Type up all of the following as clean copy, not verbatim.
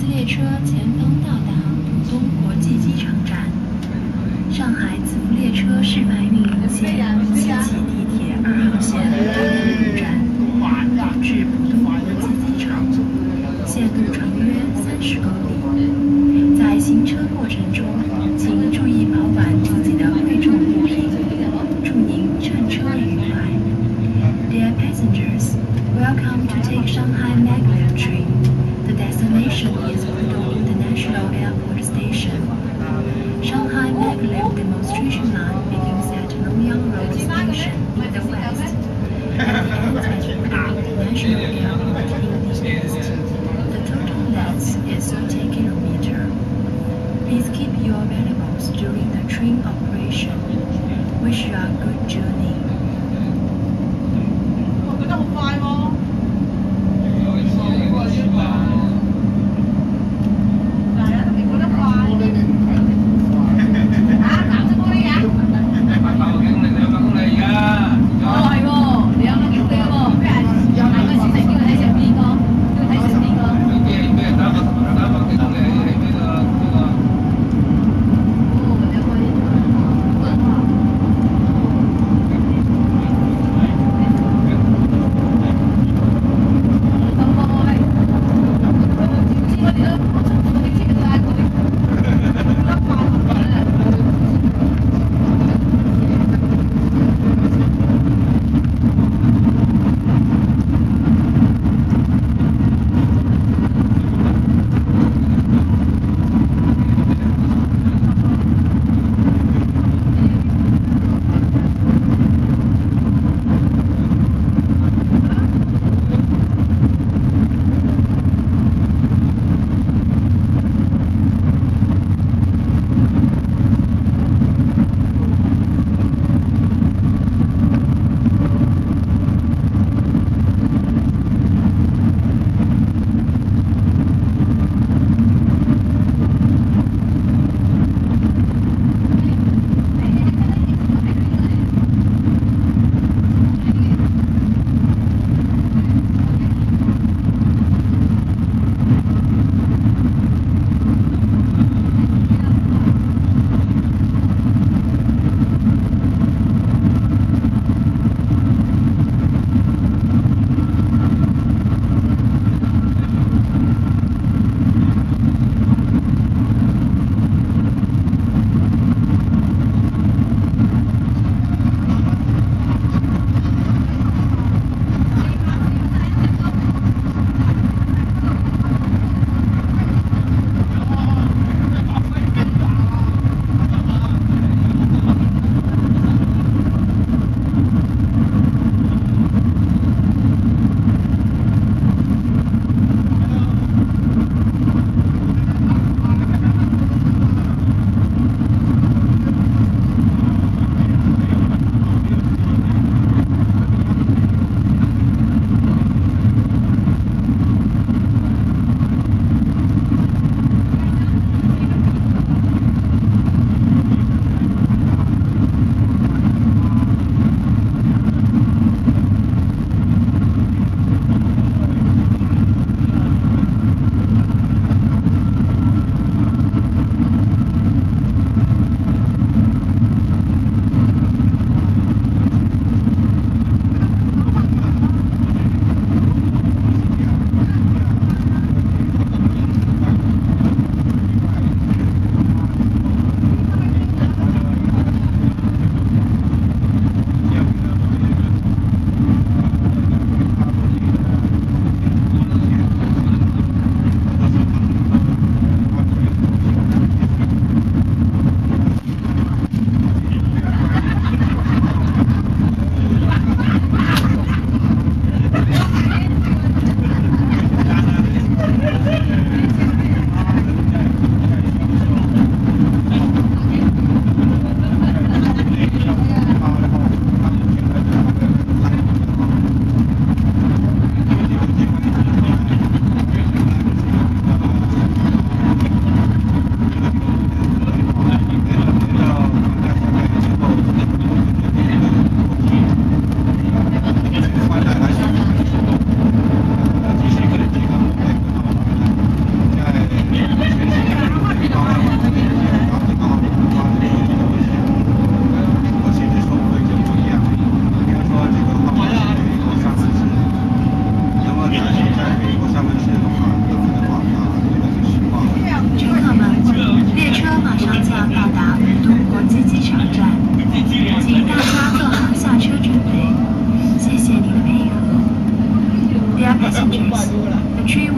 次列车前方到达浦东国际机场站。上海磁浮列车示范运营线西起地铁2号线东阳路站，至浦东国际机场，线路长约30公里。在行车过程中，请注意保管自己的贵重物品。祝您乘车愉快。Dear passengers, welcome to take Shanghai Maglev train. The destination is Pudong International Airport Station. Shanghai Maglev demonstration line begins at Longyang Road Station in the west and ends at Pudong International Airport in the east. The total length is 30 km. Please keep your valuables during the train operation. Wish you a good journey. 那么快吗？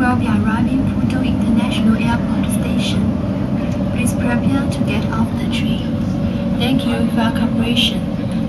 will be arriving Pudong International Airport Station. Please prepare to get off the train. Thank you for your cooperation.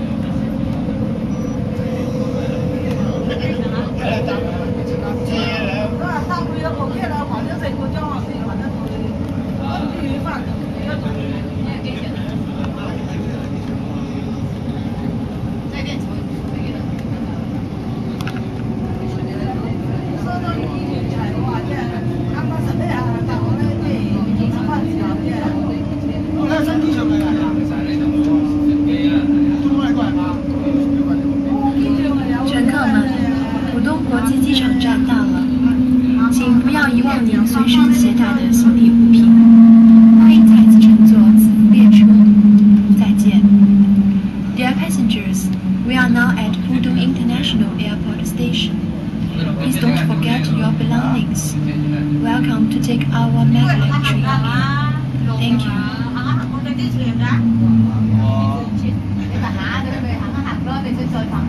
乘客们，浦东国际机场站到了，请不要遗忘您随身携带的行李物品。欢迎再次乘坐此部列车，再见。Dear passengers, we are now at Pudong International Airport Station. Please don't forget your belongings. Welcome to take our maglev train again. Thank you. Hãng